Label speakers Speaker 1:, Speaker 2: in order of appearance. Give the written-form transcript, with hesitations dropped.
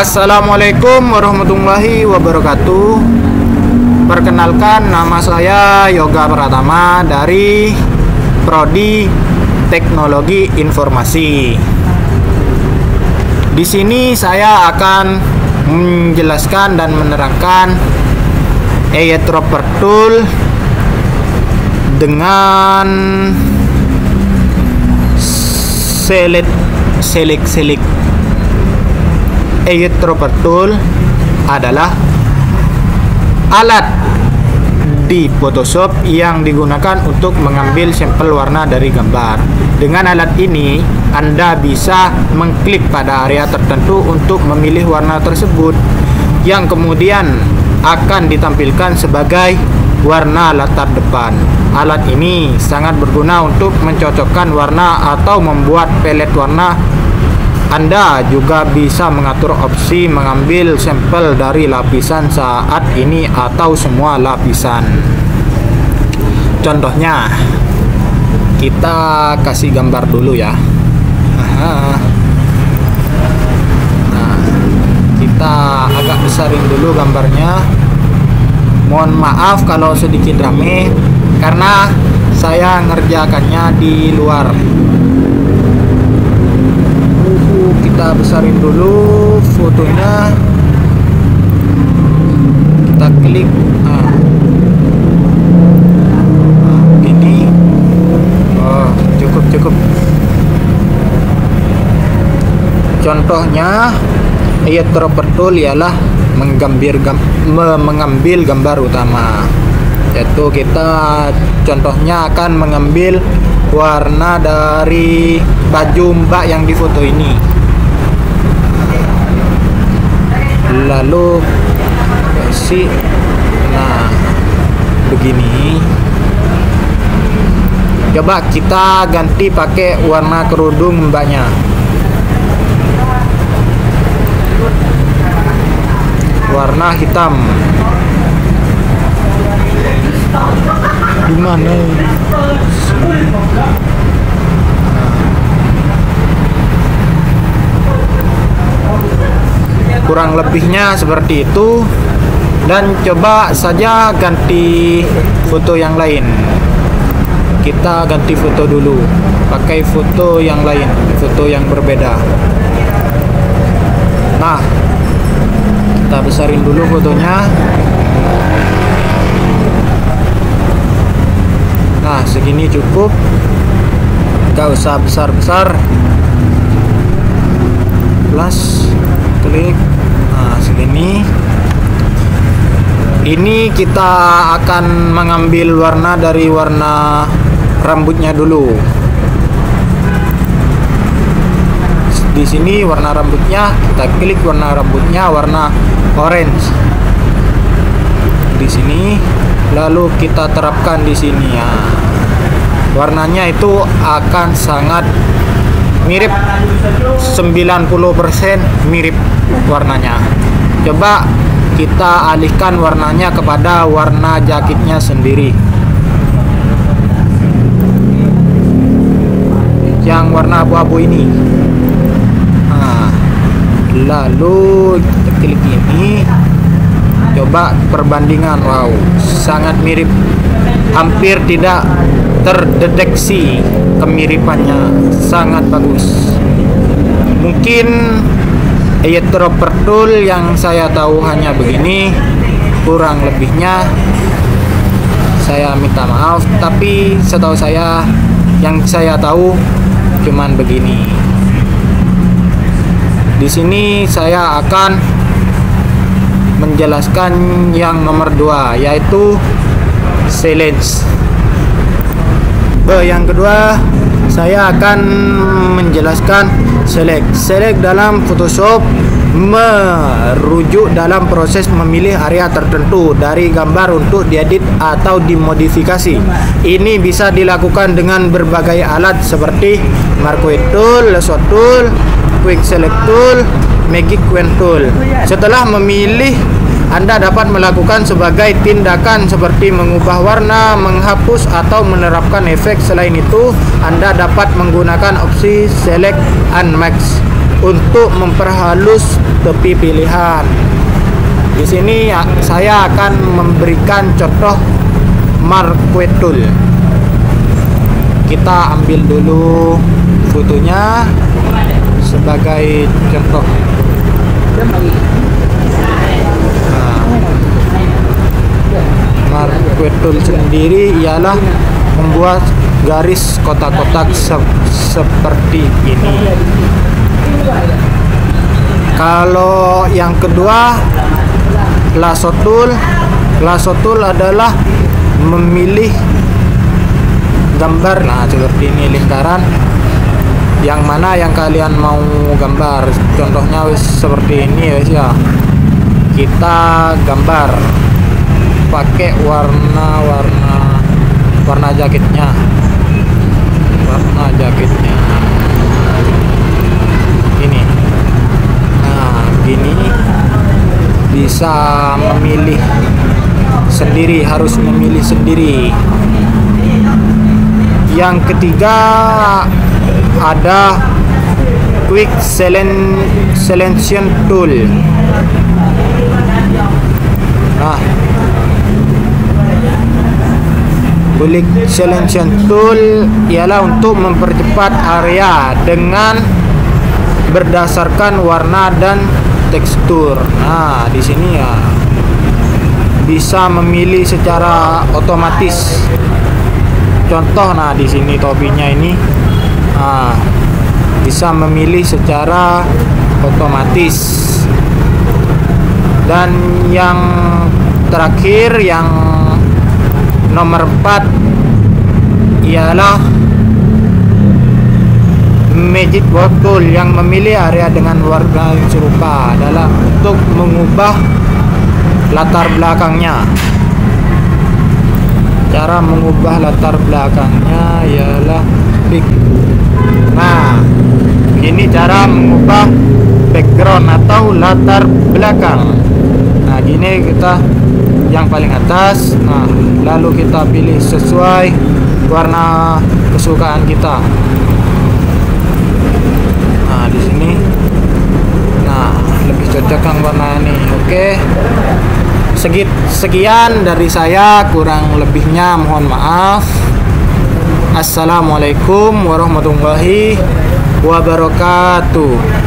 Speaker 1: Assalamualaikum warahmatullahi wabarakatuh. Perkenalkan, nama saya Yoga Pratama dari Prodi Teknologi Informasi. Di sini saya akan menjelaskan dan menerangkan airdrop tool dengan select airdrop tool adalah alat di Photoshop yang digunakan untuk mengambil sampel warna dari gambar. Dengan alat ini, Anda bisa mengklik pada area tertentu untuk memilih warna tersebut, yang kemudian akan ditampilkan sebagai warna latar depan. Alat ini sangat berguna untuk mencocokkan warna atau membuat pelet warna. Anda juga bisa mengatur opsi mengambil sampel dari lapisan saat ini atau semua lapisan. Contohnya, kita kasih gambar dulu ya. Nah, kita agak besarin dulu gambarnya. Mohon maaf kalau sedikit rame karena saya ngerjakannya di luar. Kita besarin dulu fotonya, kita klik ini. Cukup. Contohnya airdrop tool ialah mengambil gambar utama, yaitu kita contohnya akan mengambil warna dari baju mbak yang difoto ini. Lalu kasih, nah begini. Coba kita ganti pakai warna kerudung mbaknya. Warna hitam. Di mana? Kurang lebihnya seperti itu, dan coba saja ganti foto yang lain. Kita ganti foto dulu, pakai foto yang lain, foto yang berbeda. Nah, kita besarin dulu fotonya. Nah, segini cukup, gak usah besar-besar. Plus, klik. Nah, segini. Ini kita akan mengambil warna dari warna rambutnya dulu. Di sini warna rambutnya, kita klik warna rambutnya warna orange. Di sini, lalu kita terapkan di sini ya. Warnanya itu akan sangat mirip, 90% mirip warnanya. Coba kita alihkan warnanya kepada warna jaketnya sendiri, yang warna abu-abu ini. Nah, lalu kita klik ini, coba perbandingan. Wow, sangat mirip, hampir tidak terdeteksi kemiripannya, sangat bagus. Mungkin airdrop tool yang saya tahu hanya begini, kurang lebihnya saya minta maaf, tapi setahu saya, yang saya tahu cuman begini. Di sini saya akan menjelaskan yang nomor 2, yaitu select. Yang kedua, saya akan menjelaskan select dalam Photoshop merujuk dalam proses memilih area tertentu dari gambar untuk diedit atau dimodifikasi. Ini bisa dilakukan dengan berbagai alat seperti Marquee Tool, Lasso Tool, Quick Select Tool, Magic Wand Tool. Setelah memilih, Anda dapat melakukan sebagai tindakan seperti mengubah warna, menghapus, atau menerapkan efek. Selain itu, Anda dapat menggunakan opsi Select and Max untuk memperhalus tepi pilihan. Di sini saya akan memberikan contoh marquee tool. Kita ambil dulu fotonya sebagai contoh. Marquee tool sendiri ialah membuat garis kotak-kotak seperti ini. Kalau yang kedua, lasso tool. Lasso tool adalah memilih gambar. Nah, seperti ini lingkaran. Yang mana yang kalian mau gambar? Contohnya seperti ini ya. Kita gambar pakai warna jaketnya. Warna jaketnya ini. Nah, gini bisa memilih sendiri, harus memilih sendiri. Yang ketiga ada quick selection tool. Nah, quick selection tool ialah untuk mempercepat area dengan berdasarkan warna dan tekstur. Nah, di sini ya bisa memilih secara otomatis. Contoh, nah di sini topinya ini, nah, bisa memilih secara otomatis. Dan yang terakhir, yang nomor 4 ialah magic word tool yang memilih area dengan warna yang serupa adalah untuk mengubah latar belakangnya. Cara mengubah latar belakangnya ialah klik. Nah, ini cara mengubah background atau latar belakang. Nah, gini kita yang paling atas. Nah, lalu kita pilih sesuai warna kesukaan kita. Nah, di sini. Nah, lebih cocok yang warna ini. Oke. Sekian dari saya, kurang lebihnya mohon maaf. Assalamualaikum warahmatullahi wabarakatuh.